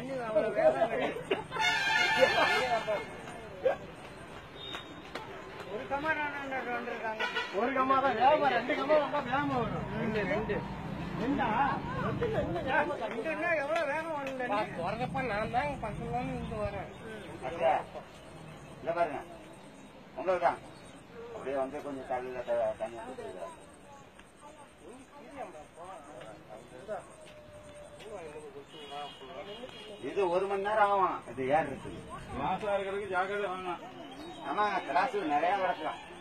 தண்ணி அவ்வளவு வேகம் கிடையாது. ஒரு கம்மா வந்திருக்காங்க. ஒரு கம்மா தான் வேகமா, 2 கம்மா வந்தா வேகமா வரும். 2 எவ்வளவு வேகம் வரும். போறதப்ப நான் தான் பசங்க இருந்து வரேன். இல்ல பாருங்க உங்களுக்கு தான் அப்படியே வந்து கொஞ்சம் தள்ளில தண்ணி கொடுத்துருக்காங்க. இது 1 மணி நேரம் ஆகும். இது ஏன் இருக்கு மாசம் இருக்கிறதுக்கு ஜாக்கிரதை வாங்கலாம். ஆமா கிளாஸ் நிறைய கிடக்கலாம்.